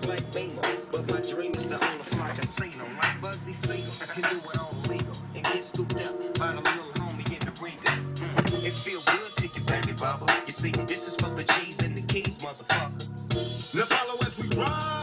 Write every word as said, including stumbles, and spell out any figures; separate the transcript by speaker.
Speaker 1: like bingo. But my dream is to own a fly casino. Like Bugsy Siegel, can do it all legal. And get scooped up by the little homie in the Riga. Mm. It feel good to you, baby bubba. You see, this is for the G's and the keys, motherfucker.
Speaker 2: Now follow as we ride.